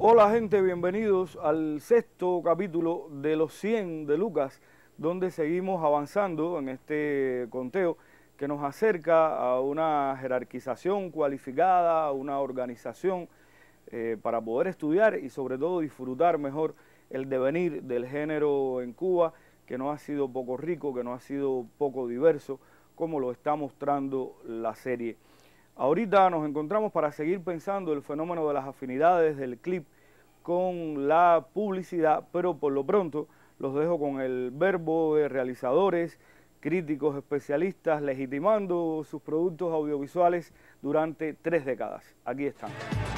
Hola gente, bienvenidos al sexto capítulo de los 100 de Lucas, donde seguimos avanzando en este conteo que nos acerca a una jerarquización cualificada, a una organización para poder estudiar y sobre todo disfrutar mejor el devenir del género en Cuba, que no ha sido poco rico, que no ha sido poco diverso, como lo está mostrando la serie. Ahorita nos encontramos para seguir pensando el fenómeno de las afinidades del clip con la publicidad, pero por lo pronto los dejo con el verbo de realizadores, críticos, especialistas, legitimando sus productos audiovisuales durante 3 décadas. Aquí están.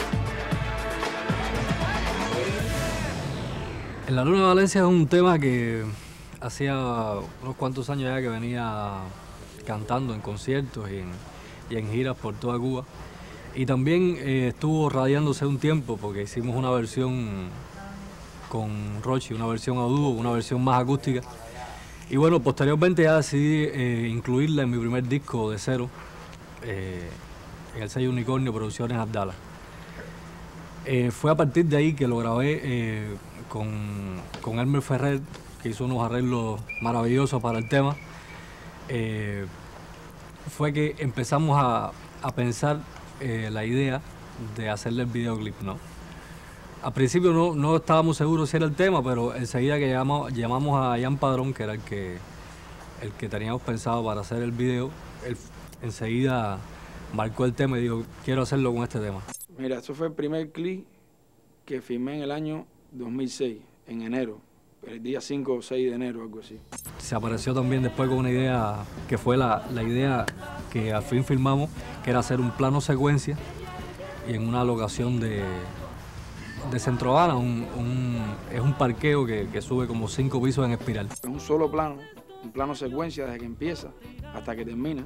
En la Luna de Valencia es un tema que hacía unos cuantos años ya que venía cantando en conciertos y en giras por toda Cuba. Y también estuvo radiándose un tiempo porque hicimos una versión con Rochi, una versión a dúo, una versión más acústica. Y bueno, posteriormente ya decidí incluirla en mi primer disco de cero, en el sello Unicornio Producciones Abdala. Fue a partir de ahí que lo grabé con Elmer Ferrer, que hizo unos arreglos maravillosos para el tema. Fue que empezamos a pensar la idea de hacerle el videoclip, ¿no? Al principio no estábamos seguros si era el tema, pero enseguida que llamamos a Jan Padrón, que era el que teníamos pensado para hacer el video, él enseguida marcó el tema y dijo, quiero hacerlo con este tema. Mira, eso fue el primer clip que filmé en el año 2006, en enero, el día 5 o 6 de enero, algo así. Se apareció también después con una idea que fue la idea que al fin filmamos, que era hacer un plano secuencia y en una locación de Centro Habana, es un parqueo que sube como 5 pisos en espiral. Es un solo plano, un plano secuencia desde que empieza hasta que termina.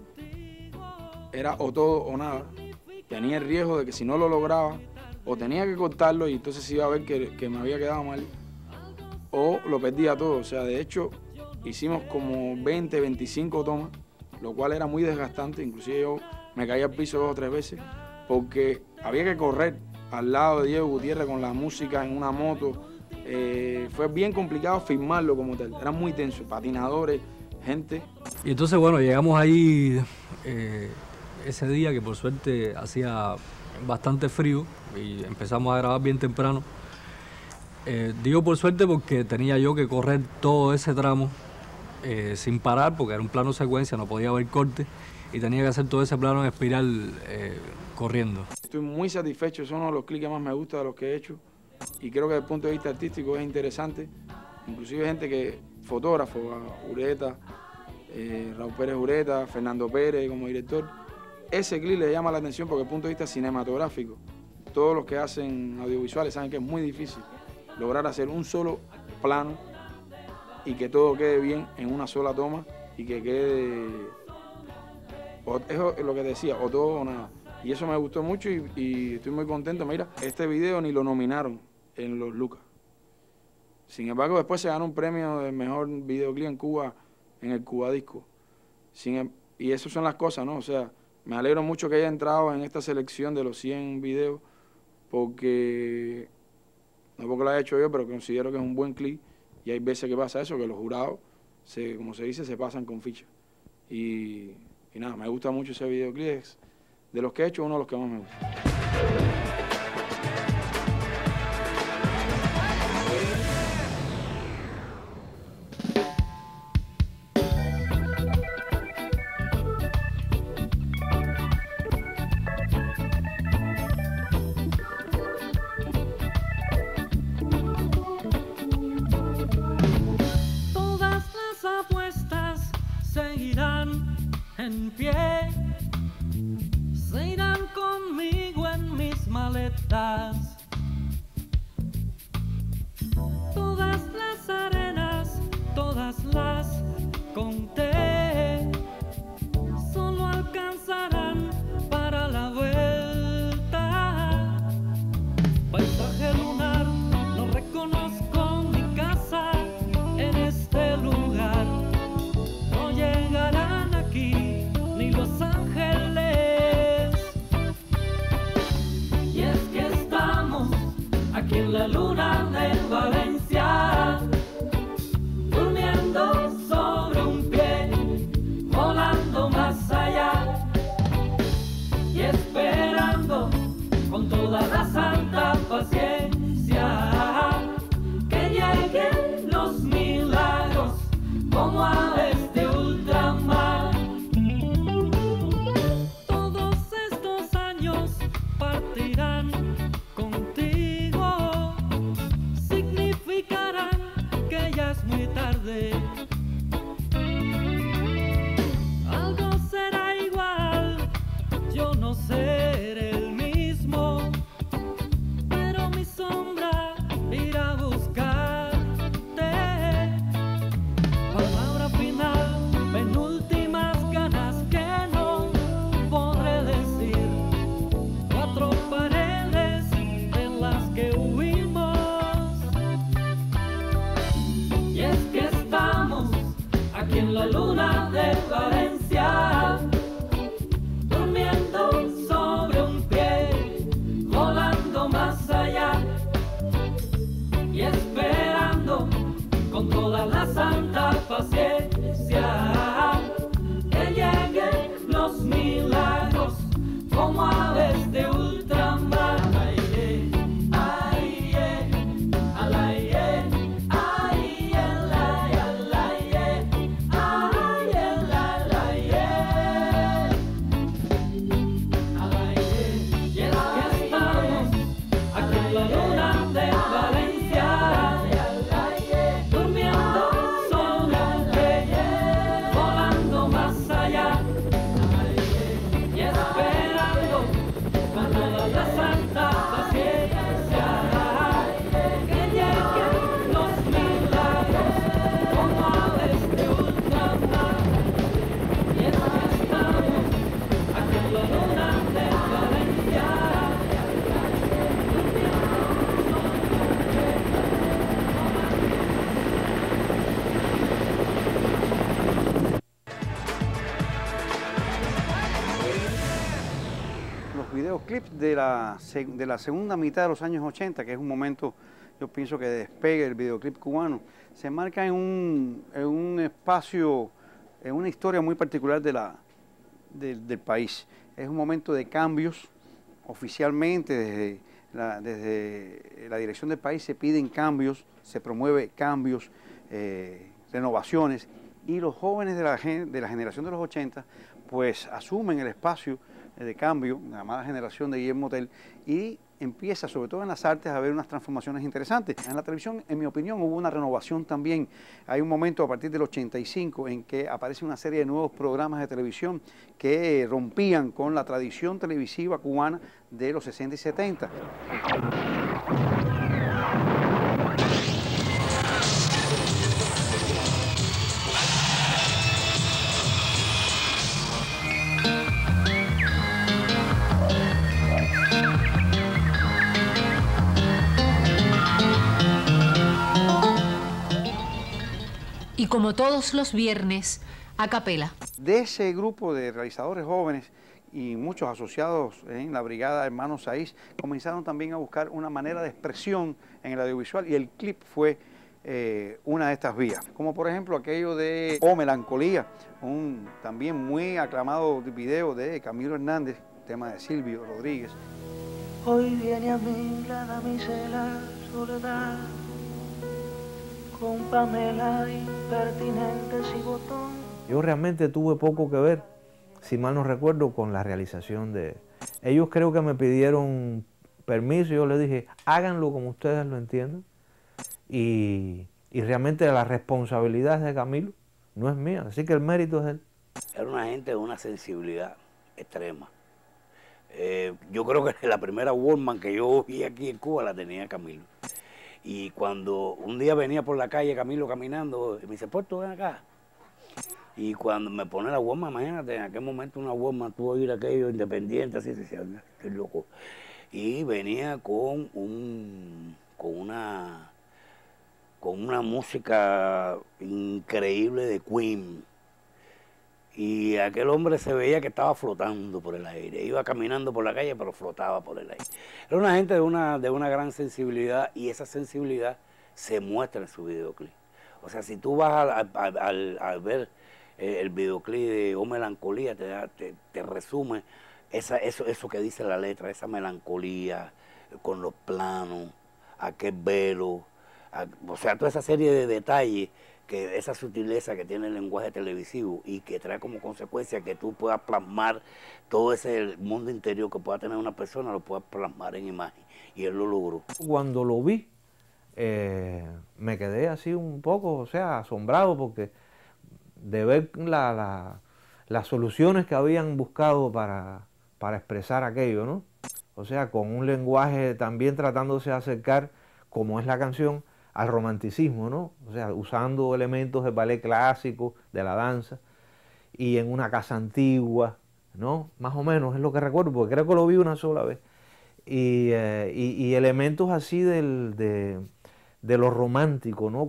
Era o todo o nada. Tenía el riesgo de que si no lo lograba, o tenía que cortarlo y entonces iba a ver que me había quedado mal, o lo perdía todo. O sea, de hecho, hicimos como 20, 25 tomas, lo cual era muy desgastante. Inclusive yo me caía al piso 2 o 3 veces, porque había que correr al lado de Diego Gutiérrez con la música en una moto. Fue bien complicado filmarlo como tal, era muy tenso, patinadores, gente. Y entonces, bueno, llegamos ahí ese día que por suerte hacía bastante frío y empezamos a grabar bien temprano. Digo por suerte porque tenía yo que correr todo ese tramo sin parar, porque era un plano secuencia, no podía haber corte y tenía que hacer todo ese plano en espiral corriendo. Estoy muy satisfecho, es uno de los clips que más me gusta de los que he hecho y creo que desde el punto de vista artístico es interesante. Inclusive gente que, fotógrafos, Ureta, Raúl Pérez Ureta, Fernando Pérez como director, ese clip le llama la atención porque desde el punto de vista cinematográfico, todos los que hacen audiovisuales saben que es muy difícil lograr hacer un solo plano y que todo quede bien en una sola toma y que quede, eso es lo que decía, o todo o nada. Y eso me gustó mucho y estoy muy contento. Mira, este video ni lo nominaron en los Lucas. Sin embargo, después se ganó un premio de mejor videoclip en Cuba, en el Cuba Disco. Y eso son las cosas, ¿no? O sea, me alegro mucho que haya entrado en esta selección de los 100 videos, porque no porque lo haya hecho yo, pero considero que es un buen clip. Y hay veces que pasa eso, que los jurados, como se dice, se pasan con ficha. Y nada, me gusta mucho ese videoclip. Es de los que he hecho, uno de los que más me gusta. En pie, se irán conmigo en mis maletas. Todas las arenas, todas las conté, solo alcanzarán para la vuelta. Paisaje lunar, no reconozco mi casa en este lugar. No llegarán aquí ni Los Ángeles. Y es que estamos años partirán contigo, significarán que ya es muy tarde. Algo será igual, yo no seré el mismo, pero mi sombra irá a buscarte. Palabra final, penúltimas ganas que no podré decir. Cuatro paredes en las que huimos. Y es que estamos aquí en la luna de Valencia, durmiendo sobre un pie, volando más allá y esperando con toda la santa paciencia que lleguen los milagros como aves de ultramar. Videoclips de la segunda mitad de los años 80, que es un momento, yo pienso que despegue el videoclip cubano, se marca en un espacio, en una historia muy particular del país. Es un momento de cambios, oficialmente desde la dirección del país se piden cambios, se promueve cambios, renovaciones, y los jóvenes de la generación de los 80 pues asumen el espacio de cambio, la llamada generación de Guillermo Tell, y empieza, sobre todo en las artes, a haber unas transformaciones interesantes. En la televisión, en mi opinión, hubo una renovación también. Hay un momento a partir del 85 en que aparece una serie de nuevos programas de televisión que rompían con la tradición televisiva cubana de los 60 y 70. Y como todos los viernes, a capela. De ese grupo de realizadores jóvenes y muchos asociados en la brigada Hermanos Saiz, comenzaron también a buscar una manera de expresión en el audiovisual, y el clip fue una de estas vías. Como por ejemplo aquello de O Melancolía, un también muy aclamado video de Camilo Hernández, tema de Silvio Rodríguez. Hoy viene a mí la damisela soledad, con Pamela impertinentes y botón. Yo realmente tuve poco que ver, si mal no recuerdo, con la realización de... Ellos creo que me pidieron permiso y yo les dije, háganlo como ustedes lo entiendan. Y realmente la responsabilidad es de Camilo, no es mía, así que el mérito es de él. Era una gente de una sensibilidad extrema. Yo creo que la primera Walkman que yo vi aquí en Cuba la tenía Camilo. Y cuando un día venía por la calle Camilo caminando, me dice, Puerto, ven acá. Y cuando me pone la Walkman, imagínate, en aquel momento una Walkman, tú oír aquello independiente, así, decía, estoy loco. Y venía con una música increíble de Queen. Y aquel hombre se veía que estaba flotando por el aire, iba caminando por la calle, pero flotaba por el aire. Era una gente de una gran sensibilidad, y esa sensibilidad se muestra en su videoclip. O sea, si tú vas al ver el videoclip de O Melancolía, te resume eso que dice la letra, esa melancolía con los planos, aquel velo, o sea, toda esa serie de detalles, que esa sutileza que tiene el lenguaje televisivo y que trae como consecuencia que tú puedas plasmar todo ese mundo interior que pueda tener una persona, lo puedas plasmar en imagen, y él lo logró. Cuando lo vi, me quedé así un poco, o sea, asombrado, porque de ver las soluciones que habían buscado para expresar aquello, ¿no? O sea, con un lenguaje también tratándose de acercar, como es la canción, al romanticismo, ¿no? O sea, usando elementos del ballet clásico, de la danza, y en una casa antigua, ¿no? Más o menos es lo que recuerdo, porque creo que lo vi una sola vez. Y elementos así de lo romántico, ¿no?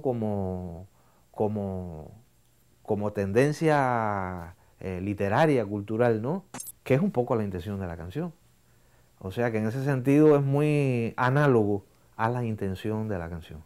Como tendencia literaria, cultural, ¿no? Que es un poco la intención de la canción. O sea que en ese sentido es muy análogo a la intención de la canción.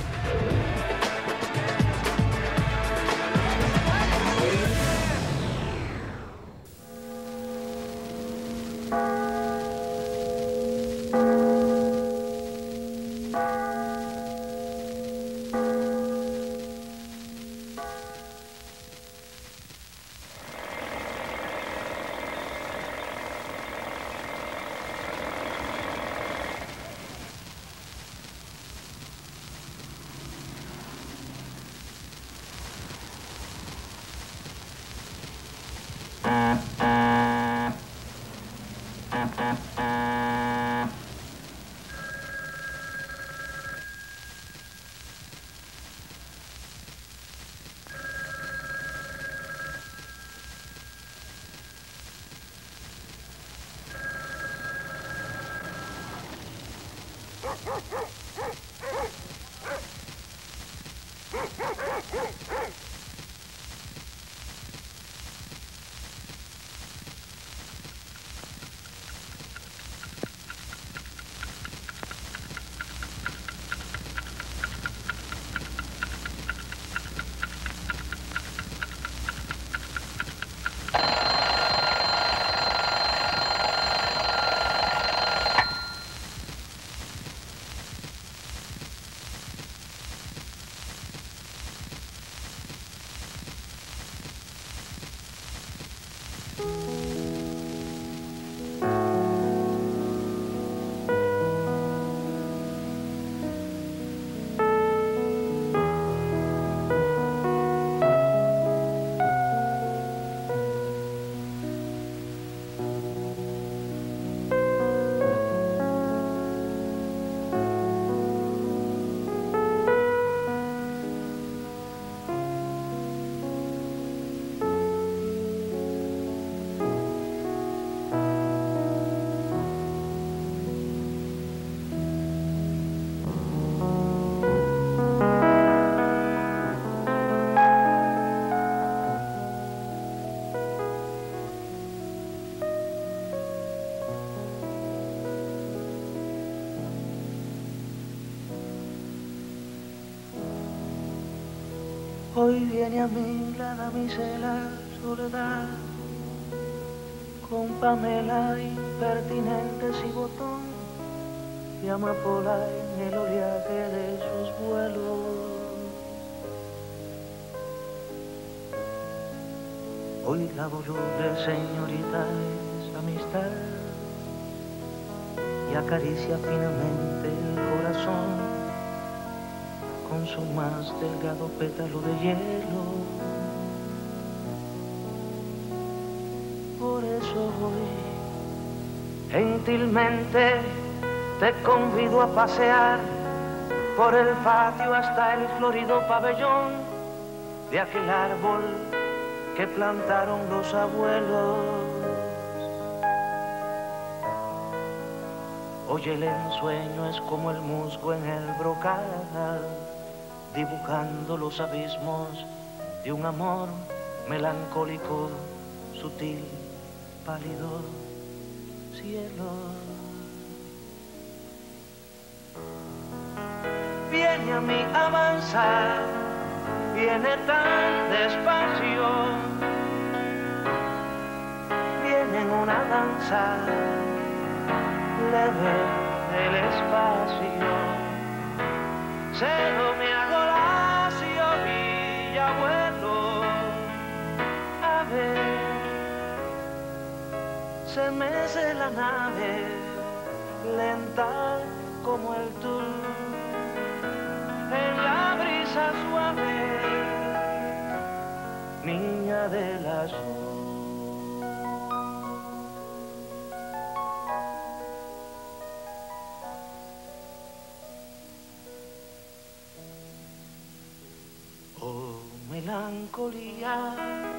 Hoy viene a mí la damisela soledad, con Pamela impertinentes y botón, y amapola en el oleaje de sus vuelos. Hoy la voluble señorita es amistad y acaricia finamente el corazón con su más delgado pétalo de hielo. Por eso hoy gentilmente te convido a pasear por el patio hasta el florido pabellón de aquel árbol que plantaron los abuelos. Hoy el ensueño es como el musgo en el brocal, dibujando los abismos de un amor melancólico, sutil, pálido cielo. Viene a mí avanzar, viene tan despacio, viene en una danza leve del espacio. cedo me hago lacio y ya vuelo a ver. Se mece la nave, lenta como el tul, en la brisa suave, niña del azul. Oh, melancolía,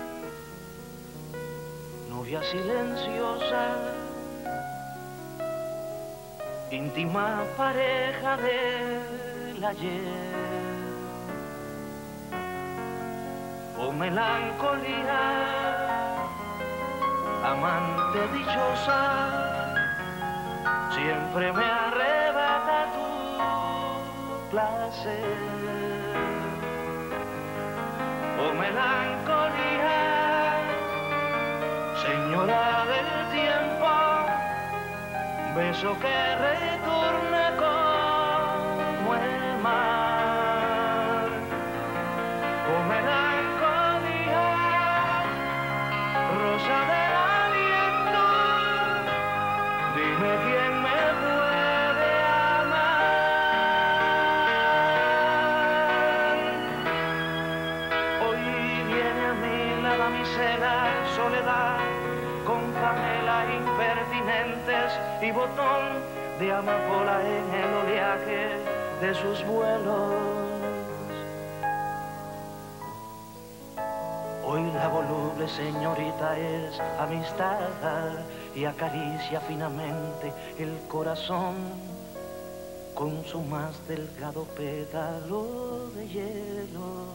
novia silenciosa, íntima pareja del ayer. Oh, melancolía, amante dichosa, siempre me arrebata tu placer. Oh, melancolía, señora del tiempo, beso que retorna como el mar. Oh, melancolía, rosa del aliento, dime quién me puede amar. Hoy viene a mí la damisela soledad, con camela impertinentes y botón de amapola en el oleaje de sus vuelos. Hoy la voluble señorita es amistad y acaricia finamente el corazón con su más delgado pétalo de hielo.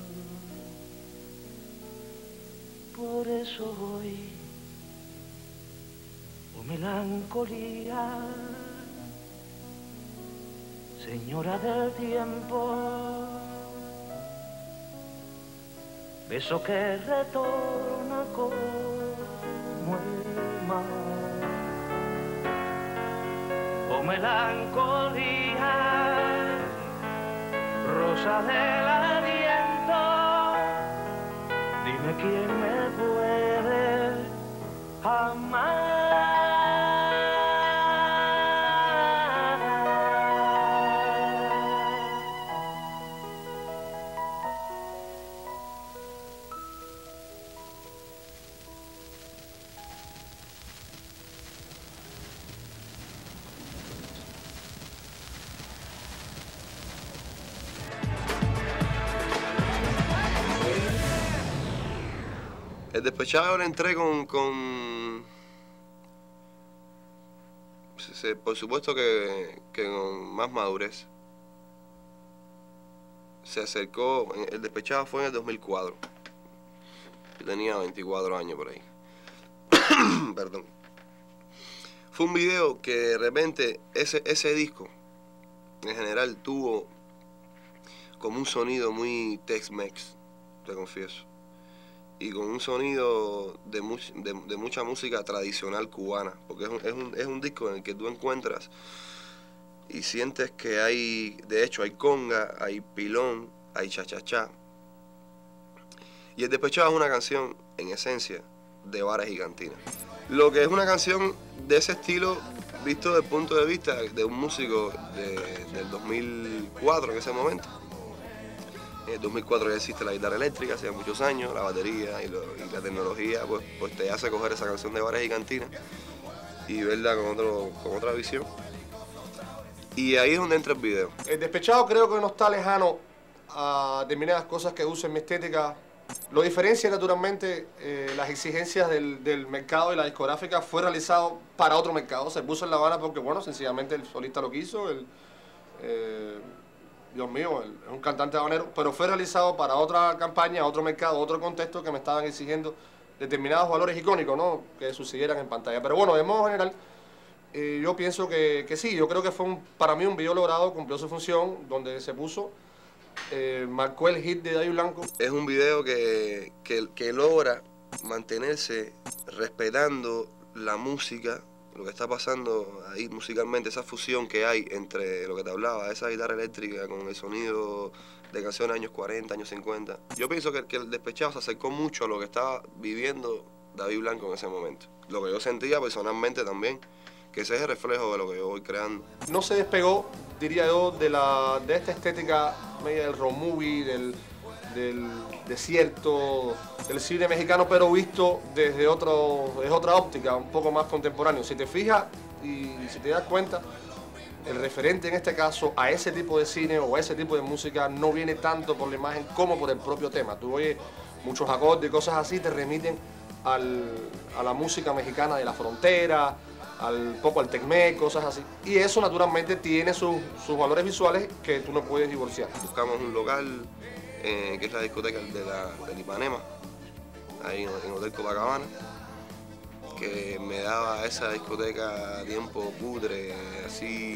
Por eso hoy, oh, melancolía, señora del tiempo, beso que retorna como el mar. Oh, melancolía, rosa del aliento, dime quién me puede amar. El Despechado lo entré por supuesto que con más madurez. Se acercó, el Despechado fue en el 2004. Yo tenía 24 años por ahí. Perdón. Fue un video que de repente, ese disco, en general, tuvo como un sonido muy Tex-Mex, te confieso. Y con un sonido de mucha música tradicional cubana, porque es un disco en el que tú encuentras y sientes que hay, de hecho, hay conga, hay pilón, hay cha-cha-cha. Y El Despechado es una canción, en esencia, de bares y cantinas. Lo que es una canción de ese estilo, visto desde el punto de vista de un músico del 2004 en ese momento. En el 2004 ya existe la guitarra eléctrica, hace muchos años, la batería y la tecnología pues te hace coger esa canción de bares y cantinas y verla con otra visión. Y ahí es donde entra el video. El Despechado creo que no está lejano a determinadas cosas que uso en mi estética. Lo diferencia naturalmente las exigencias del mercado y la discográfica. Fue realizado para otro mercado, se puso en La Habana porque, bueno, sencillamente el solista lo quiso. Dios mío, es un cantante habanero, pero fue realizado para otra campaña, otro mercado, otro contexto que me estaban exigiendo determinados valores icónicos, ¿no?, que sucedieran en pantalla. Pero bueno, de modo general, yo pienso que sí, yo creo que fue para mí un video logrado, cumplió su función, donde se puso, marcó el hit de Daddy Blanco. Es un video que logra mantenerse respetando la música lo que está pasando ahí musicalmente, esa fusión que hay entre lo que te hablaba, esa guitarra eléctrica con el sonido de canciones de años 40, años 50. Yo pienso que el Despechado se acercó mucho a lo que estaba viviendo David Blanco en ese momento. Lo que yo sentía personalmente también, que ese es el reflejo de lo que yo voy creando. No se despegó, diría yo, de esta estética media del road movie, del desierto, del cine mexicano, pero visto desde otra óptica, un poco más contemporáneo. Si te fijas y si te das cuenta, el referente en este caso a ese tipo de cine o a ese tipo de música no viene tanto por la imagen como por el propio tema. Tú oyes muchos acordes y cosas así, te remiten a la música mexicana de la frontera, poco al Tec-Mex, cosas así. Y eso naturalmente tiene sus valores visuales que tú no puedes divorciar. Buscamos un local que es la discoteca del Ipanema, ahí en Hotel Copacabana, que me daba esa discoteca tiempo cutre, así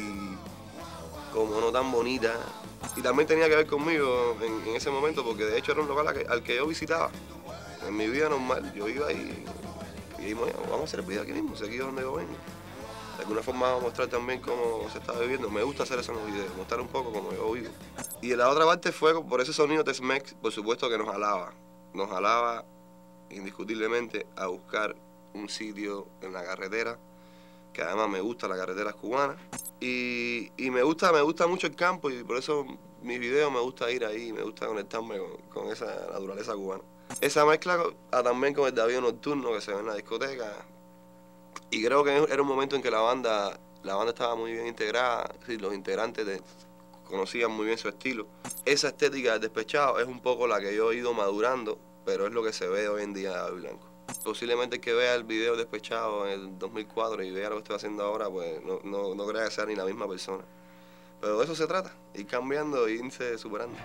como no tan bonita. Y también tenía que ver conmigo en ese momento, porque de hecho era un local al que yo visitaba. En mi vida normal, yo iba y dijimos, vamos a hacer el video aquí mismo, aquí es donde yo vengo. De alguna forma vamos a mostrar también cómo se está viviendo. Me gusta hacer eso en los videos, mostrar un poco cómo yo vivo. Y la otra parte fue por ese sonido Tex-Mex, por supuesto que nos jalaba indiscutiblemente a buscar un sitio en la carretera, que además me gusta la carretera cubana. Y me gusta mucho el campo y por eso mis videos me gusta ir ahí, me gusta conectarme con esa naturaleza cubana. Esa mezcla también con el David nocturno que se ve en la discoteca. Y creo que era un momento en que la banda estaba muy bien integrada, sí, los integrantes conocían muy bien su estilo. Esa estética del Despechado es un poco la que yo he ido madurando, pero es lo que se ve hoy en día de David Blanco. Posiblemente el que vea el video Despechado en el 2004 y vea lo que estoy haciendo ahora, pues no crea que sea ni la misma persona. Pero de eso se trata, ir cambiando e irse superando.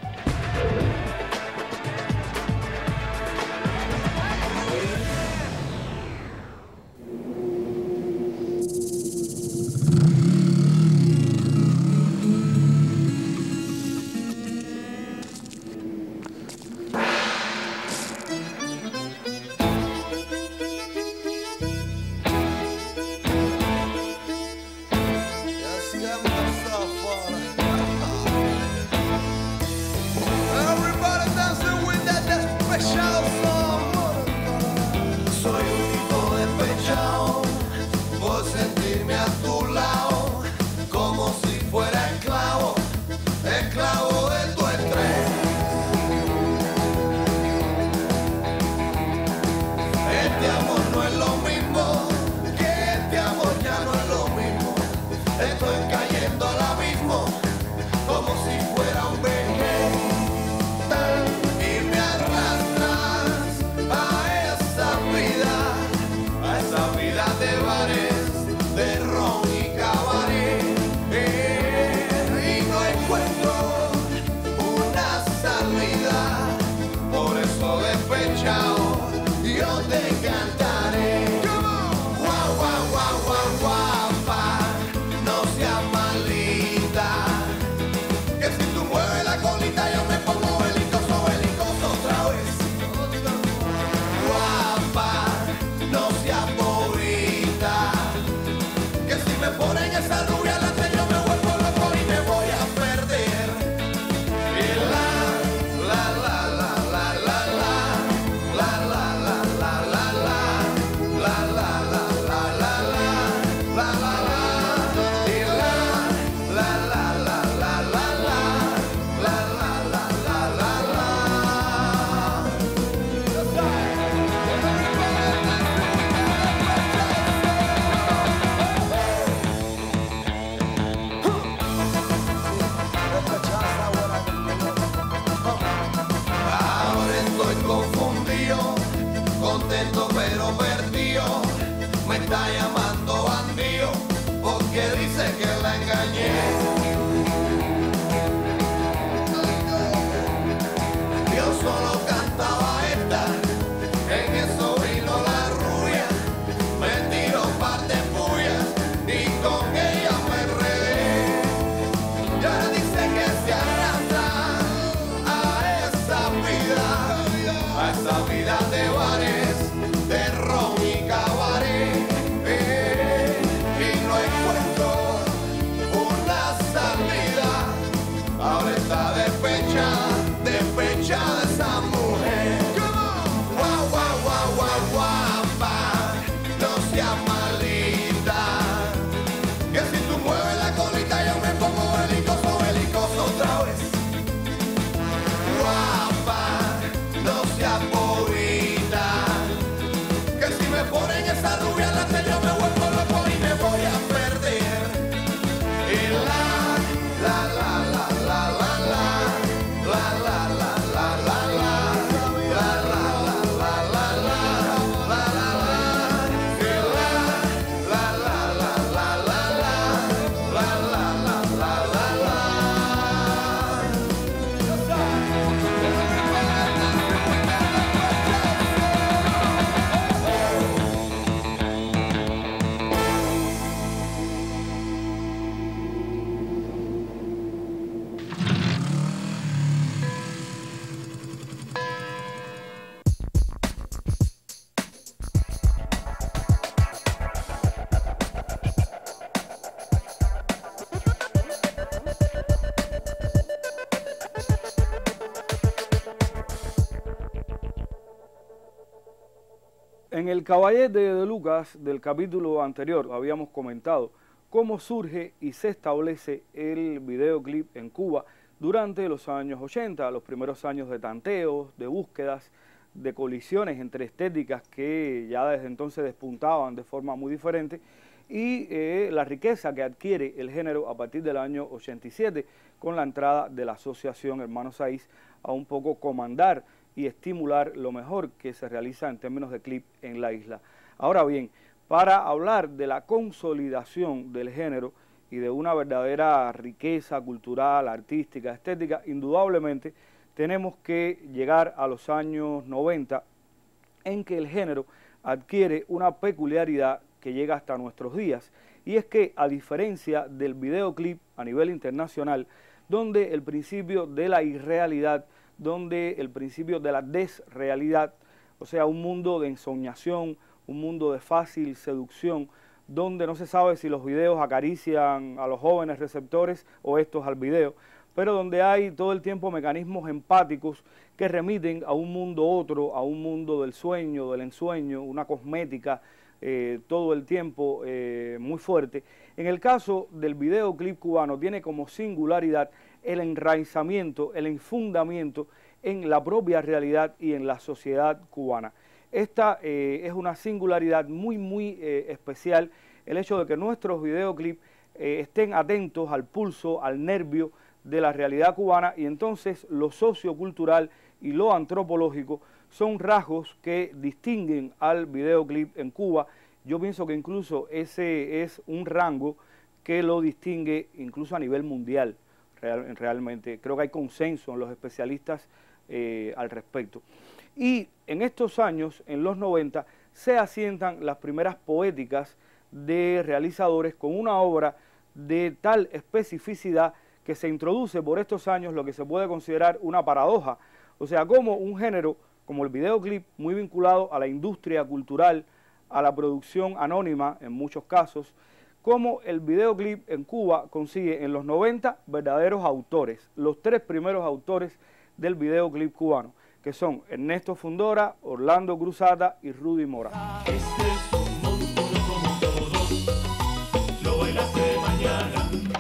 Vida de bares, de ron y cabaret. en el Caballete de Lucas del capítulo anterior habíamos comentado cómo surge y se establece el videoclip en Cuba durante los años 80, los primeros años de tanteos, de búsquedas, de colisiones entre estéticas que ya desde entonces despuntaban de forma muy diferente, y la riqueza que adquiere el género a partir del año 87 con la entrada de la asociación Hermanos Saiz a un poco comandar y estimular lo mejor que se realiza en términos de clip en la isla. Ahora bien, para hablar de la consolidación del género y de una verdadera riqueza cultural, artística, estética, indudablemente tenemos que llegar a los años 90 en que el género adquiere una peculiaridad que llega hasta nuestros días, y es que a diferencia del videoclip a nivel internacional, donde el principio de la irrealidad, donde el principio de la desrealidad, o sea, un mundo de ensoñación, un mundo de fácil seducción, donde no se sabe si los videos acarician a los jóvenes receptores o estos al video, pero donde hay todo el tiempo mecanismos empáticos que remiten a un mundo otro, a un mundo del sueño, del ensueño, una cosmética todo el tiempo muy fuerte. En el caso del videoclip cubano tiene como singularidad el enraizamiento, el enfundamiento en la propia realidad y en la sociedad cubana. Esta es una singularidad muy especial, el hecho de que nuestros videoclips estén atentos al pulso, al nervio de la realidad cubana, y entonces lo sociocultural y lo antropológico son rasgos que distinguen al videoclip en Cuba. Yo pienso que incluso ese es un rango que lo distingue incluso a nivel mundial. Realmente creo que hay consenso en los especialistas al respecto. Y en estos años, en los 90, se asientan las primeras poéticas de realizadores con una obra de tal especificidad que se introduce por estos años lo que se puede considerar una paradoja. O sea, como un género como el videoclip, muy vinculado a la industria cultural, a la producción anónima en muchos casos, como el videoclip en Cuba consigue en los 90 verdaderos autores, los tres primeros autores del videoclip cubano, que son Ernesto Fundora, Orlando Cruzata y Rudy Mora. Este es un monstruo como todos, lo bailas de mañana.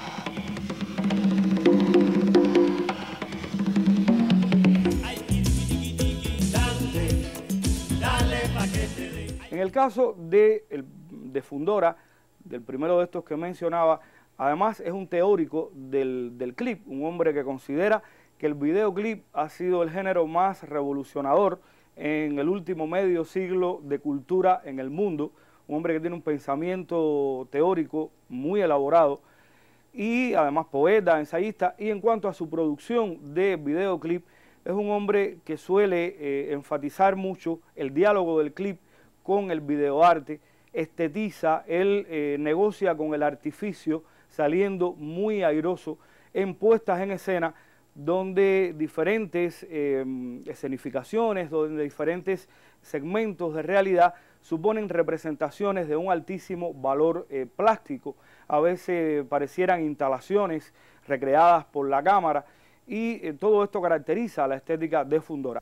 En el caso de Fundora, del primero de estos que mencionaba, además es un teórico del clip, un hombre que considera que el videoclip ha sido el género más revolucionador en el último medio siglo de cultura en el mundo, un hombre que tiene un pensamiento teórico muy elaborado y además poeta, ensayista, y en cuanto a su producción de videoclip, es un hombre que suele enfatizar mucho el diálogo del clip con el videoarte, estetiza, él negocia con el artificio, saliendo muy airoso en puestas en escena, donde diferentes escenificaciones, donde diferentes segmentos de realidad suponen representaciones de un altísimo valor plástico, a veces parecieran instalaciones recreadas por la cámara, y todo esto caracteriza la estética de Fundora.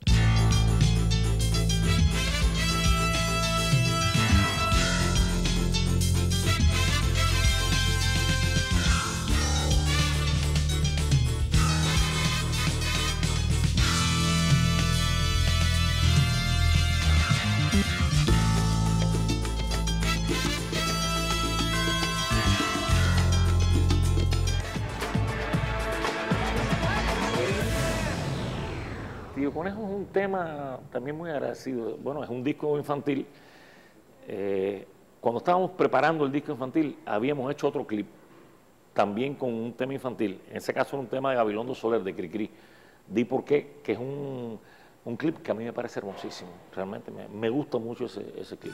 Tío Conejo es un tema también muy agradecido. Bueno, es un disco infantil. Cuando estábamos preparando el disco infantil, habíamos hecho otro clip, también con un tema infantil. En ese caso era un tema de Gabilondo Soler, de Cricri. Di por qué, que es un clip que a mí me parece hermosísimo. Realmente me gusta mucho ese clip.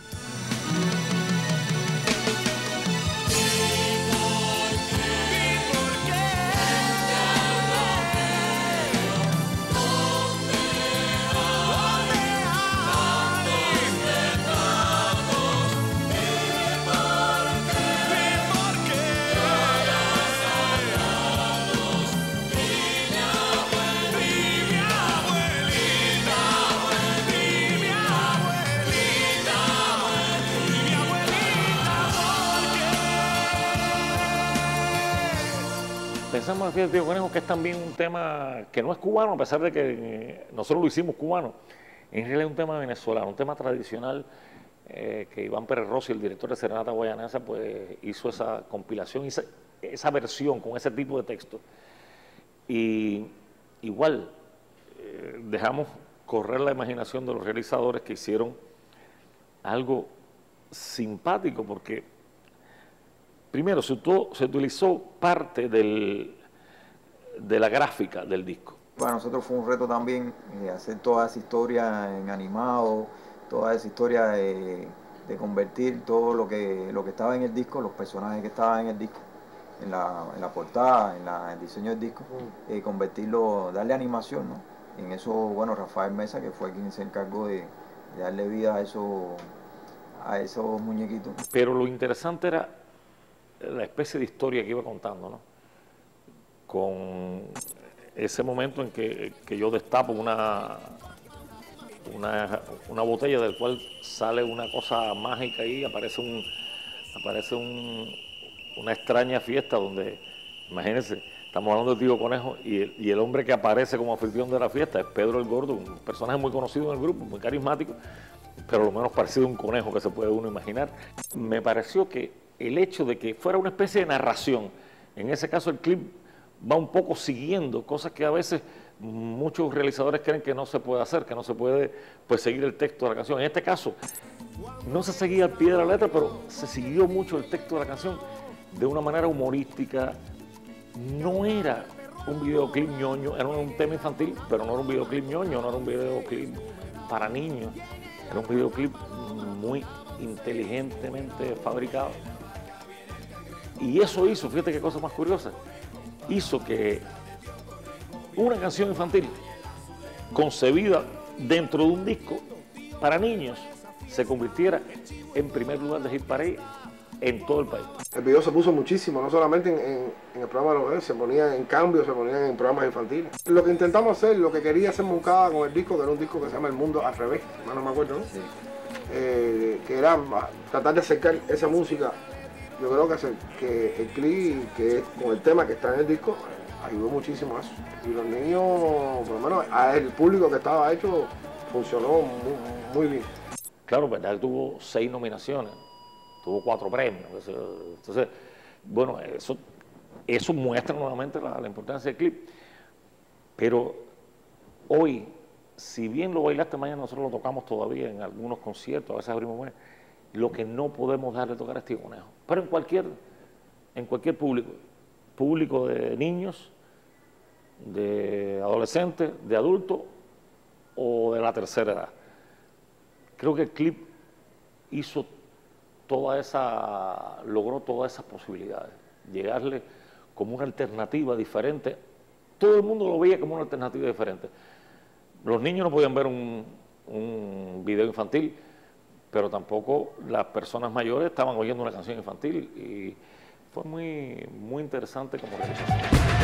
pensamos en la fiesta del tío Conejo, que es también un tema que no es cubano, a pesar de que nosotros lo hicimos cubano. En realidad es un tema venezolano, un tema tradicional que Iván Pérez Rossi, el director de Serenata Guayanesa, pues hizo esa compilación, esa versión con ese tipo de texto. Y igual dejamos correr la imaginación de los realizadores, que hicieron algo simpático, porque primero se utilizó parte de la gráfica del disco. Para nosotros fue un reto también hacer toda esa historia en animado, toda esa historia de convertir todo lo que estaba en el disco, los personajes que estaban en el disco, en la portada, en el diseño del disco, convertirlo, darle animación, ¿no? En eso, bueno, Rafael Mesa, que fue quien se encargó de darle vida a esos muñequitos. Pero lo interesante era la especie de historia que iba contando, ¿no? Con ese momento en que yo destapo una botella del cual sale una cosa mágica y aparece una extraña fiesta donde, imagínense, estamos hablando del tío Conejo y el hombre que aparece como anfitrión de la fiesta es Pedro el Gordo, un personaje muy conocido en el grupo, muy carismático, pero lo menos parecido a un conejo que se puede uno imaginar. Me pareció que el hecho de que fuera una especie de narración, en ese caso el clip va un poco siguiendo cosas que a veces muchos realizadores creen que no se puede hacer, que no se puede pues seguir el texto de la canción. En este caso no se seguía al pie de la letra, pero se siguió mucho el texto de la canción de una manera humorística. No era un videoclip ñoño, era un tema infantil, pero no era un videoclip ñoño, no era un videoclip para niños, era un videoclip muy inteligentemente fabricado. Y eso hizo, fíjate qué cosa más curiosa, hizo que una canción infantil concebida dentro de un disco para niños se convirtiera en primer lugar de Hit Parade en todo el país. El video se puso muchísimo, no solamente en el programa de los bebés, se ponía en cambio, se ponían en programas infantiles. Lo que intentamos hacer, lo que quería hacer Moncada con el disco, que era un disco que se llama El Mundo al Revés, no me acuerdo, ¿no? Sí. Que era tratar de acercar esa música. Yo creo que el clip, que es con el tema que está en el disco, ayudó muchísimo a eso. Y los niños, por lo menos el público que estaba hecho, funcionó muy bien. Claro, verdad, tuvo 6 nominaciones. Tuvo 4 premios. Entonces, bueno, eso muestra nuevamente la importancia del clip. Pero hoy, si bien lo bailaste mañana, nosotros lo tocamos todavía en algunos conciertos, a veces abrimos buenas, lo que no podemos dejar de tocar es Tío Conejo. Pero en cualquier público de niños, de adolescentes, de adultos o de la tercera edad. Creo que el clip logró todas esas posibilidades, llegarle como una alternativa diferente. Todo el mundo lo veía como una alternativa diferente. Los niños no podían ver un video infantil, pero tampoco las personas mayores estaban oyendo una canción infantil, y fue muy, muy interesante como realización.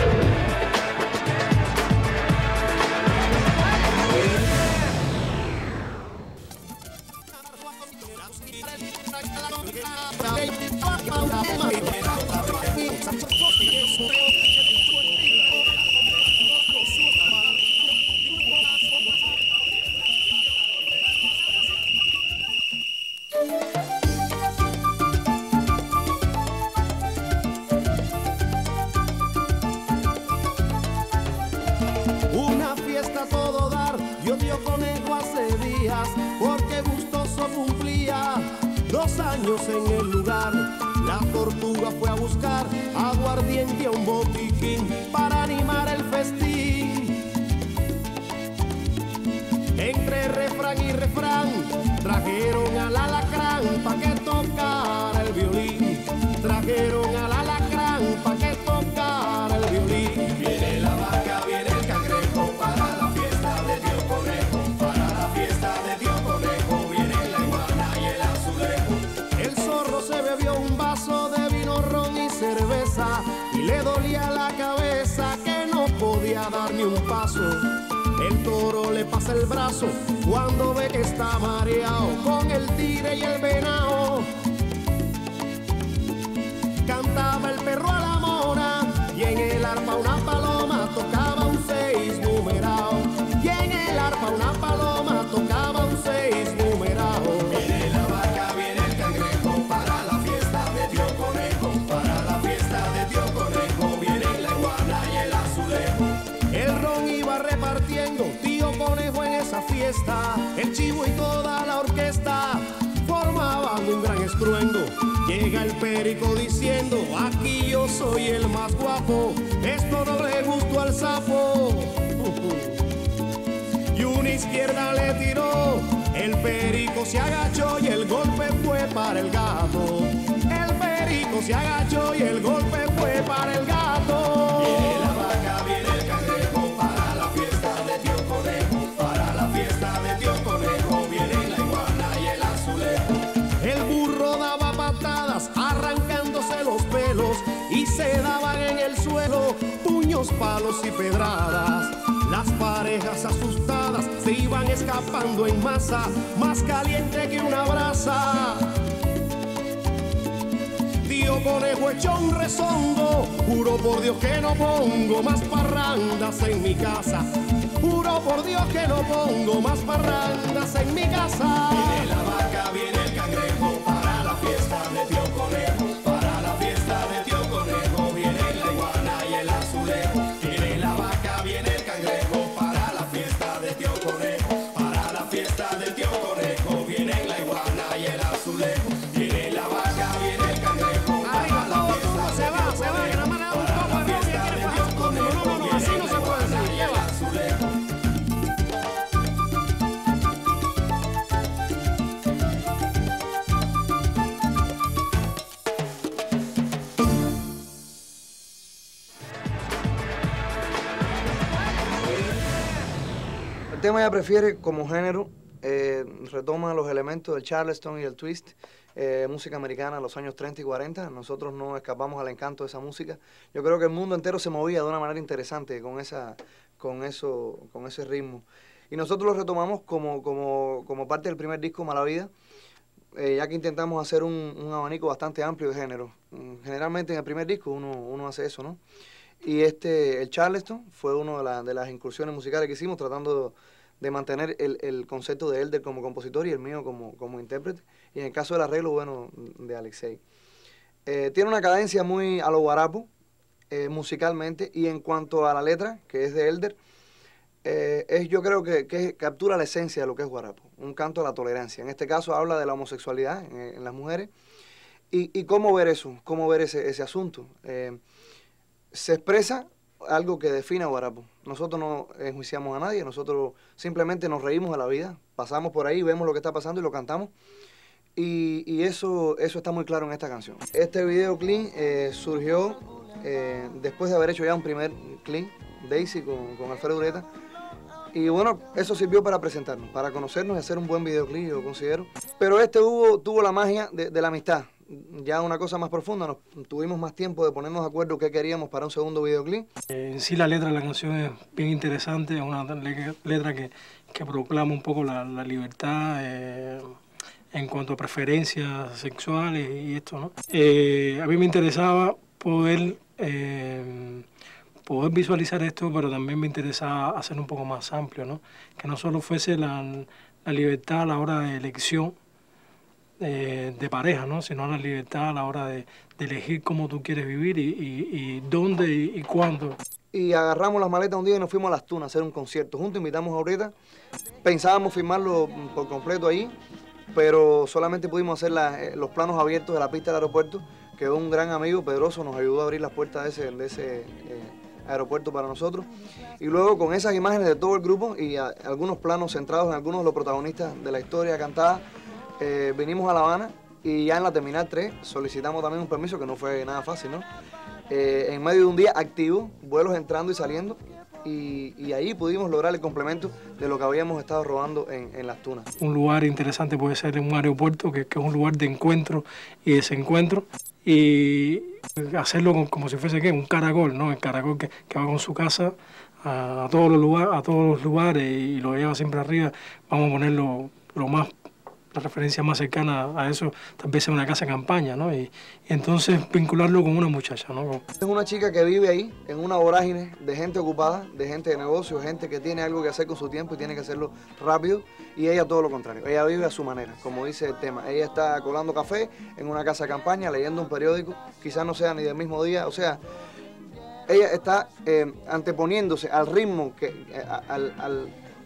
Una fiesta a todo dar, yo Tío Conejo hace días, porque gustoso cumplía 2 años en el lugar. La tortuga fue a buscar aguardiente a un botiquín para animar el festín. Entre refrán y refrán trajeron al alacrán pa' que tocara el violín. Trajeron al alacrán pa' que tocara el violín. Viene la vaca, viene el cangrejo para la fiesta de Tío Conejo. Para la fiesta de Tío Conejo viene la iguana y el azulejo. El zorro se bebió un vaso de vino, ron y cerveza, y le dolía la cabeza que no podía dar ni un paso. El toro le pasa el brazo cuando ve que está mareado con el tigre y el venado. Cantaba el perro a la mora y en el arpa fiesta, el chivo y toda la orquesta formaban un gran estruendo. Llega el perico diciendo, aquí yo soy el más guapo, esto no le gustó al sapo. Y una izquierda le tiró, el perico se agachó y el golpe fue para el gato. El perico se agachó y el golpe fue para el gato. Viene la vaca, viene el cangrejo para la fiesta de Tío Conejo. Para la fiesta de Tío Conejo viene la iguana y el azulejo. El burro daba patadas arrancándose los pelos y se daban en el suelo puños, palos y pedradas. Las parejas asustadas se iban escapando en masa, más caliente que una brasa. Tío Conejo echó un resondo, juro por Dios que no pongo más parrandas en mi casa. Juro por Dios que no pongo más parrandas en mi casa. Viene la vaca, viene el cangrejo para la fiesta de Tío Conejo. Para la fiesta de Tío Conejo viene la iguana y el azulejo. Viene la vaca, viene el cangrejo para la fiesta de Tío Conejo. Para la fiesta de Tío Conejo viene la iguana y el azulejo. Viene la vaca, viene el cangrejo para la fiesta de Tío Conejo. Para la fiesta de Tío Conejo viene la iguana y el azulejo. El tema ella prefiere como género, retoma los elementos del charleston y el twist, música americana de los años 30 y 40. Nosotros no escapamos al encanto de esa música. Yo creo que el mundo entero se movía de una manera interesante con ese ritmo. Y nosotros lo retomamos como parte del primer disco, Mala Vida, ya que intentamos hacer un abanico bastante amplio de géneros. Generalmente en el primer disco uno hace eso, ¿no? Y el Charleston fue una de las incursiones musicales que hicimos, tratando de mantener el concepto de Elder como compositor y el mío como intérprete. Y en el caso del arreglo, bueno, de Alexei. Tiene una cadencia muy a lo guarapo, musicalmente, y en cuanto a la letra, que es de Elder, yo creo que captura la esencia de lo que es guarapo, un canto a la tolerancia. En este caso habla de la homosexualidad en las mujeres y cómo ver eso, cómo ver ese asunto. Se expresa algo que define a guarapo. Nosotros no enjuiciamos a nadie, nosotros simplemente nos reímos de la vida, pasamos por ahí, vemos lo que está pasando y lo cantamos. Y eso está muy claro en esta canción. Este video clean surgió después de haber hecho ya un primer clean, Daisy con Alfredo Ureta. Y bueno, eso sirvió para presentarnos, para conocernos y hacer un buen videoclip, yo considero. Pero tuvo la magia de la amistad, ya una cosa más profunda. Tuvimos más tiempo de ponernos de acuerdo qué queríamos para un segundo videoclip. En sí la letra de la canción es bien interesante, es una letra que proclama un poco la libertad en cuanto a preferencias sexuales y esto, ¿no? A mí me interesaba poder visualizar esto, pero también me interesaba hacer un poco más amplio, ¿no? Que no solo fuese la libertad a la hora de elección de pareja, ¿no? Sino la libertad a la hora de elegir cómo tú quieres vivir y dónde y cuándo. Y agarramos las maletas un día y nos fuimos a Las Tunas a hacer un concierto. Juntos invitamos a Ureta, pensábamos filmarlo por completo ahí, pero solamente pudimos hacer los planos abiertos de la pista del aeropuerto, que un gran amigo, Pedroso, nos ayudó a abrir las puertas de ese aeropuerto para nosotros. Y luego con esas imágenes de todo el grupo y algunos planos centrados en algunos de los protagonistas de la historia cantada, vinimos a La Habana y ya en la Terminal 3 solicitamos también un permiso que no fue nada fácil, ¿no? En medio de un día activo, vuelos entrando y saliendo, y ahí pudimos lograr el complemento de lo que habíamos estado rodando en Las Tunas. Un lugar interesante puede ser un aeropuerto, que es un lugar de encuentro y desencuentro, y hacerlo como si fuese un caracol, ¿no? El caracol que va con su casa a todos los lugares y lo lleva siempre arriba. Vamos a ponerlo la referencia más cercana a eso, tal vez sea una casa de campaña, ¿no? Y entonces vincularlo con una muchacha, ¿no? Es una chica que vive ahí, en una vorágine de gente ocupada, de gente de negocio, gente que tiene algo que hacer con su tiempo y tiene que hacerlo rápido, y ella todo lo contrario, ella vive a su manera, como dice el tema. Ella está colando café en una casa de campaña, leyendo un periódico, quizás no sea ni del mismo día, o sea, ella está anteponiéndose al ritmo,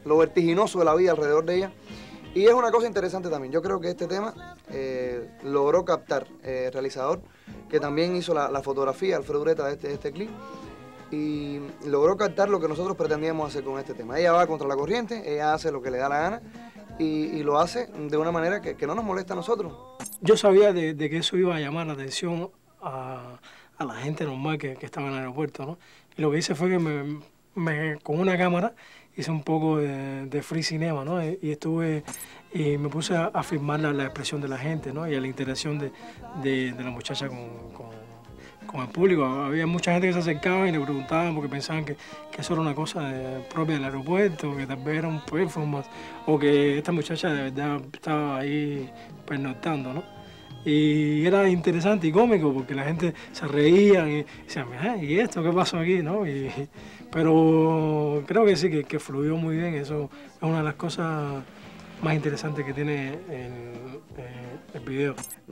lo vertiginoso de la vida alrededor de ella. Y es una cosa interesante también. Yo creo que este tema logró captar el realizador, que también hizo la fotografía, Alfredo Ureta, de este clip, y logró captar lo que nosotros pretendíamos hacer con este tema. Ella va contra la corriente, ella hace lo que le da la gana, y lo hace de una manera que no nos molesta a nosotros. Yo sabía de que eso iba a llamar la atención a la gente normal que estaba en el aeropuerto, ¿no? Y lo que hice fue que con una cámara hice un poco de free cinema, ¿no? Y me puse a filmar la expresión de la gente, ¿no? Y a la interacción de la muchacha con el público. Había mucha gente que se acercaba y le preguntaban porque pensaban que eso era una cosa propia del aeropuerto, que tal vez era un performance, o que esta muchacha de verdad estaba ahí pernoctando, ¿no? Y era interesante y cómico porque la gente se reía y decían, mira, ¿y esto qué pasó aquí? ¿No? Pero creo que sí, que fluyó muy bien. Eso es una de las cosas más interesantes que tiene el video.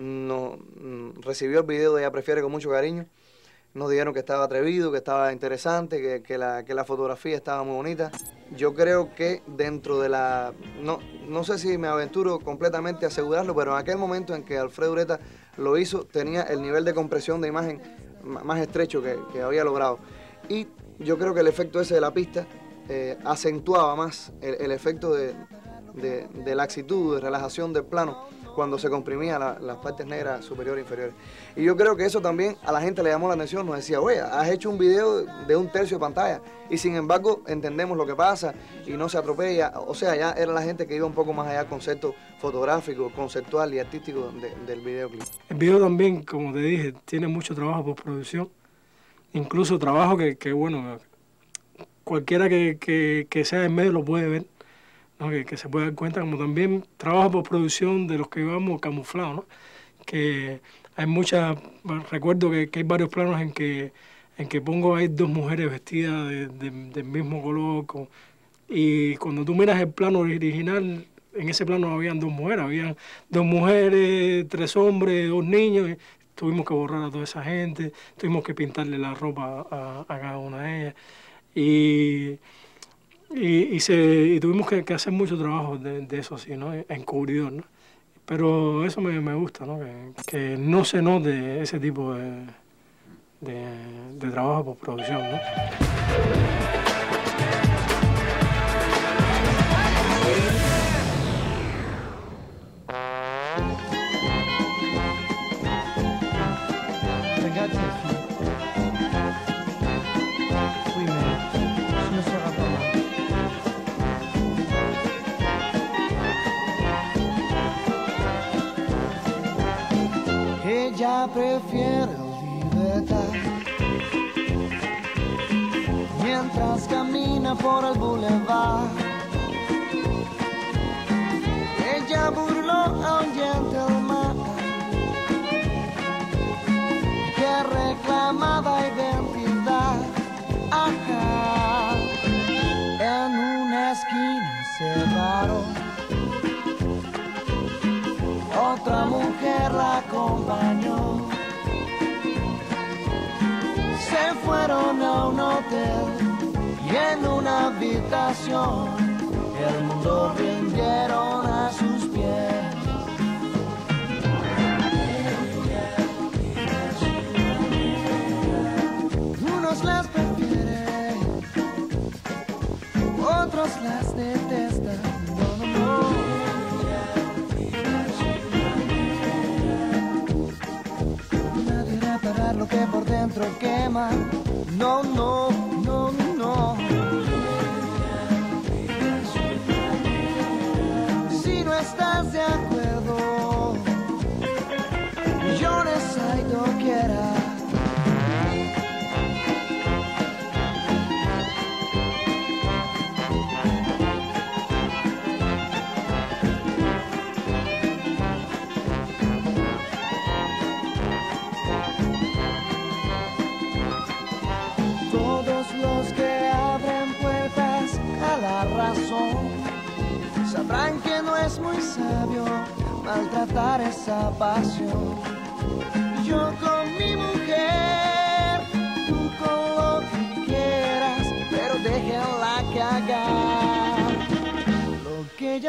Recibió el video de Ella Prefiere con mucho cariño. Nos dijeron que estaba atrevido, que estaba interesante, que la fotografía estaba muy bonita. Yo creo que dentro de la... No sé si me aventuro completamente a asegurarlo, pero en aquel momento en que Alfredo Ureta lo hizo, tenía el nivel de compresión de imagen más estrecho que había logrado. Y yo creo que el efecto ese de la pista acentuaba más el efecto de laxitud, de relajación del plano, cuando se comprimía las partes negras superiores e inferiores. Y yo creo que eso también a la gente le llamó la atención, nos decía, oye, has hecho un video de 1/3 de pantalla, y sin embargo entendemos lo que pasa y no se atropella. O sea, ya era la gente que iba un poco más allá del concepto fotográfico, conceptual y artístico del videoclip. El video también, como te dije, tiene mucho trabajo postproducción, incluso trabajo que bueno, cualquiera que sea en medio lo puede ver, ¿no? Que se puede dar cuenta, como también trabajo por producción de los que íbamos camuflados, ¿no? Que hay recuerdo que hay varios planos en que pongo ahí 2 mujeres vestidas del mismo color, y cuando tú miras el plano original, en ese plano no habían 2 mujeres, habían 2 mujeres, 3 hombres, 2 niños, y tuvimos que borrar a toda esa gente, tuvimos que pintarle la ropa a cada una de ellas, y tuvimos que hacer mucho trabajo de eso, sí, ¿no? Encubridor, ¿no? Pero eso me gusta, ¿no? Que no se note ese tipo de trabajo por producción, ¿no? Ella prefiere libertad mientras camina por el boulevard. Ella burló a un gentleman que reclamaba identidad. Ajá. En una esquina se paró, otra mujer la acompañó. Se fueron a un hotel y en una habitación el mundo rindieron a sus pies. Unos las prefieren, otros las detestan. No, no, no. Lo que por dentro quema, no, no, no, no. Si no estás de acuerdo, llores ahí doquiera. Sabrán que no es muy sabio maltratar esa pasión. Yo con mi mujer, tú con lo que quieras, pero déjenla cagar.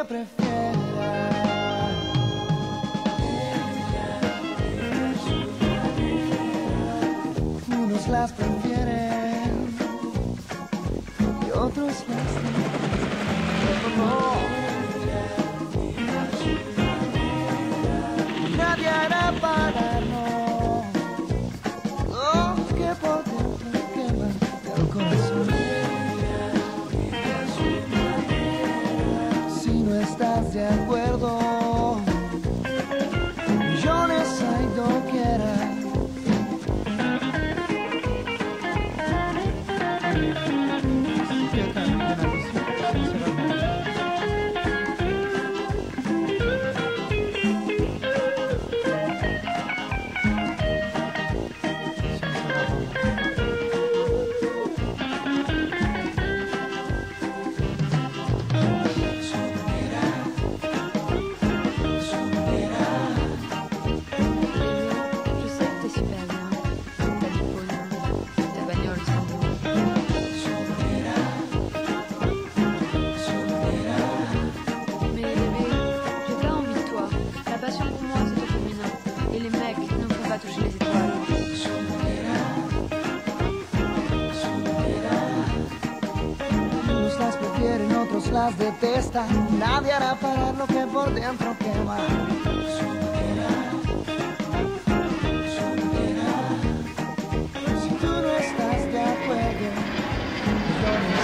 prefiera. Unos las prefieren y otros las no. Nadie hará pararnos lo que por dentro quema el corazón. Si no estás de acuerdo, millones hay doquiera. Las detestan, nadie hará parar lo que por dentro quema. Si tú no estás de acuerdo, yo no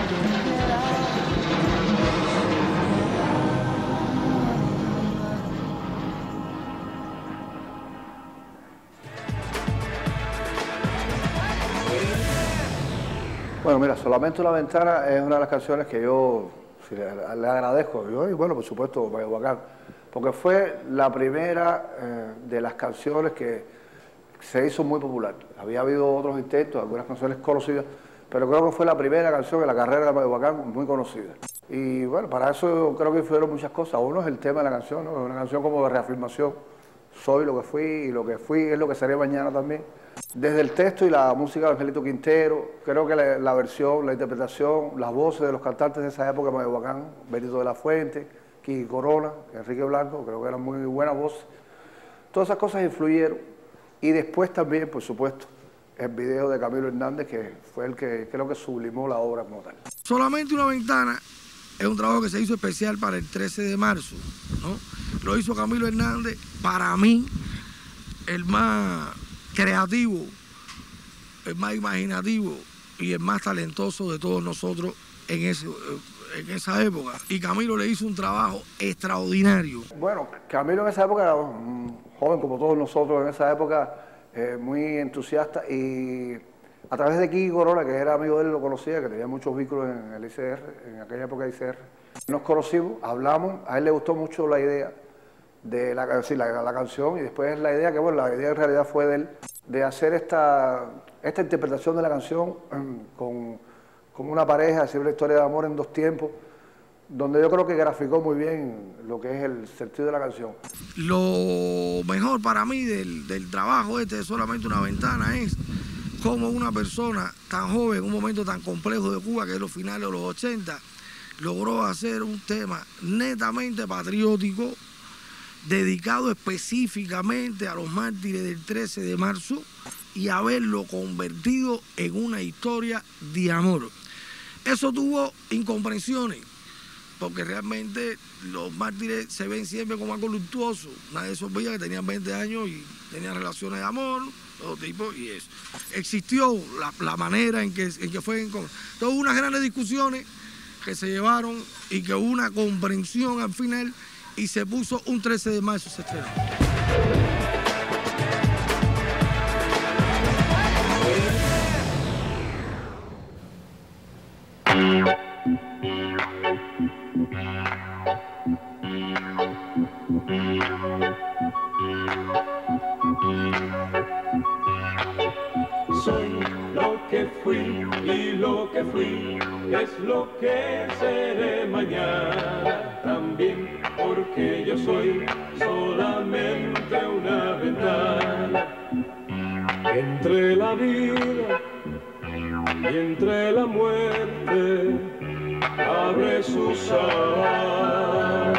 Bueno, mira, Solamente una ventana es una de las canciones que yo le agradezco. Y bueno, por supuesto, Bacán, porque fue la primera de las canciones que se hizo muy popular. Había habido otros intentos, algunas canciones conocidas, pero creo que fue la primera canción en la carrera de Bacán muy conocida. Y bueno, para eso creo que fueron muchas cosas. Uno es el tema de la canción, ¿no? Es una canción como de reafirmación. Soy lo que fui y lo que fui es lo que seré mañana también. Desde el texto y la música de Angelito Quintero, creo que la versión, la interpretación, las voces de los cantantes de esa época, Mayo Bacán, Benito de la Fuente, Quique Corona, Enrique Blanco, creo que eran muy buenas voces. Todas esas cosas influyeron. Y después también, por supuesto, el video de Camilo Hernández, que fue el que creo que sublimó la obra como tal. Solamente una ventana es un trabajo que se hizo especial para el 13 de marzo, ¿no? Lo hizo Camilo Hernández, para mí, el más creativo, el más imaginativo y el más talentoso de todos nosotros en esa época. Y Camilo le hizo un trabajo extraordinario. Bueno, Camilo en esa época era un joven como todos nosotros en esa época, muy entusiasta, y a través de Quique Corona, que era amigo de él, lo conocía, que tenía muchos vínculos en el ICR, en aquella época del ICR. Nos conocimos, hablamos, a él le gustó mucho la idea de la canción, y después la idea, que bueno, la idea en realidad fue de él, de hacer esta interpretación de la canción con una pareja, hacer una historia de amor en dos tiempos, donde yo creo que graficó muy bien lo que es el sentido de la canción. Lo mejor para mí del trabajo de Solamente una ventana es cómo una persona tan joven, en un momento tan complejo de Cuba, que es los finales de los 80, logró hacer un tema netamente patriótico, dedicado específicamente a los mártires del 13 de marzo y haberlo convertido en una historia de amor. Eso tuvo incomprensiones, porque realmente los mártires se ven siempre como algo luctuoso. Nadie se olvida que tenían 20 años y tenían relaciones de amor, todo tipo, y eso. Existió la manera en que fue. Entonces hubo unas grandes discusiones que se llevaron y que hubo una comprensión al final, y se puso un 13 de marzo, se estrenó. Soy lo que fui y lo que fui es lo que seré mañana también, porque yo soy solamente una ventana entre la vida y entre la muerte. abre sus alas.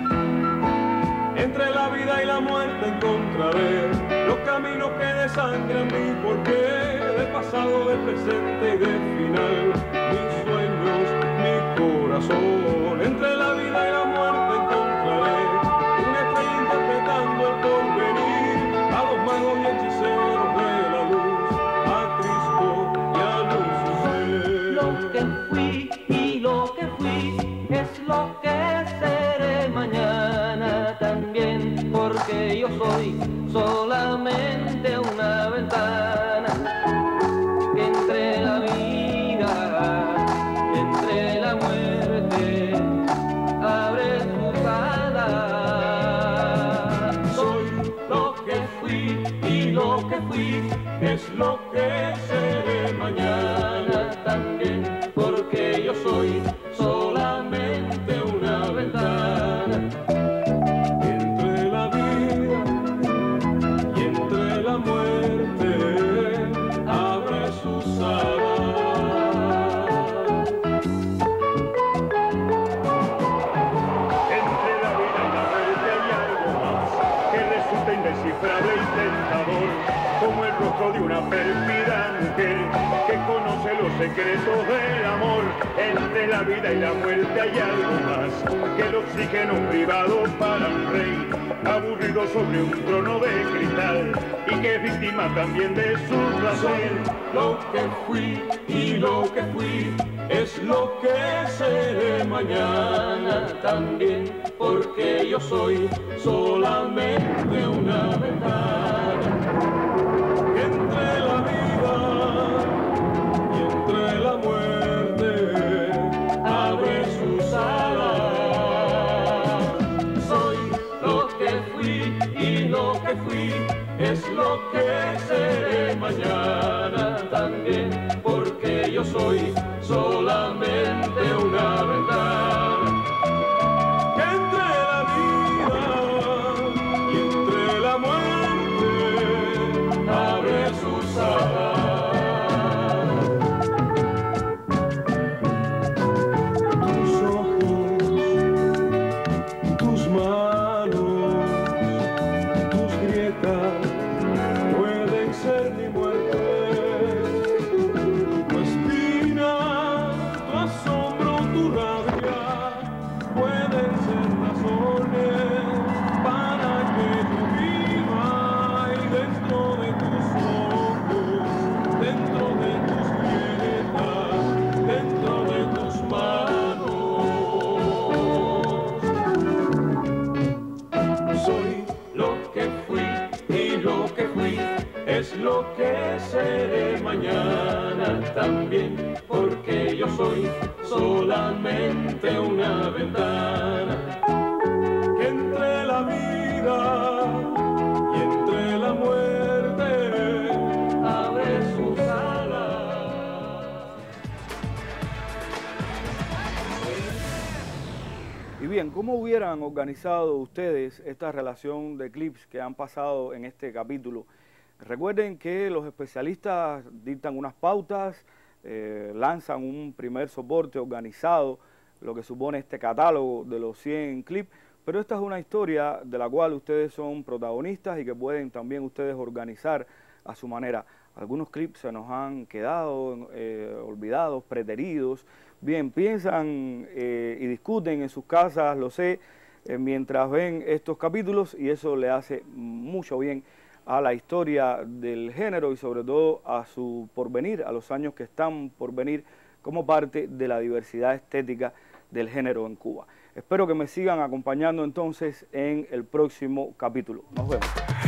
Entre la vida y la muerte encontraré los caminos que desangran mi porqué, del pasado, del presente y del final, mis sueños, mi corazón. Entre la vida y la muerte encontraré una estrella interpretando el porvenir, a los magos y hechiceros de la luz, a Cristo y a Lucifer. Lo que fui y lo que fui es lo que seré mañana también, porque yo soy solamente una ventana que entre la vida y entre la muerte abre sus alas. Soy lo que fui y lo que fui es lo que seré mañana también, porque yo soy solamente una ventana entre la vida y entre la muerte abre sus alas. Entre la vida y la muerte hay algo más que resulta indescifrable y tentador, como el rostro de una pérfida mujer que conoce los secretos del amor. Entre la vida y la muerte hay algo más que el oxígeno privado para un rey aburrido sobre un trono de cristal y que es víctima también de su placer. Lo que fui y lo que fui es lo que seré mañana también, porque yo soy solamente una ventana entre la vida y entre la muerte abre sus alas. Soy lo que fui y lo que fui es lo que seré mañana también, porque yo soy solamente una ventana que entre la vida y entre la muerte abre sus alas. Tus ojos, tus manos, tus grietas pueden ser mi muerte. Tu espina, tu asombro, tu rabia pueden ser razones para que yo viva, y dentro de tus ojos, dentro de tus grietas, dentro de tus manos. Soy lo que fui y lo que fui es lo que seré mañana también, porque yo soy solamente una ventana que entre la vida y entre la muerte abre sus alas. Y bien, ¿cómo hubieran organizado ustedes esta relación de clips que han pasado en este capítulo? Recuerden que los especialistas dictan unas pautas, lanzan un primer soporte organizado, lo que supone este catálogo de los 100 clips, pero esta es una historia de la cual ustedes son protagonistas y que pueden también ustedes organizar a su manera. Algunos clips se nos han quedado olvidados, preteridos. Bien, piensan y discuten en sus casas, lo sé, mientras ven estos capítulos, y eso le hace mucho bien a la historia del género y sobre todo a su porvenir, a los años que están por venir como parte de la diversidad estética del género en Cuba. Espero que me sigan acompañando entonces en el próximo capítulo. Nos vemos.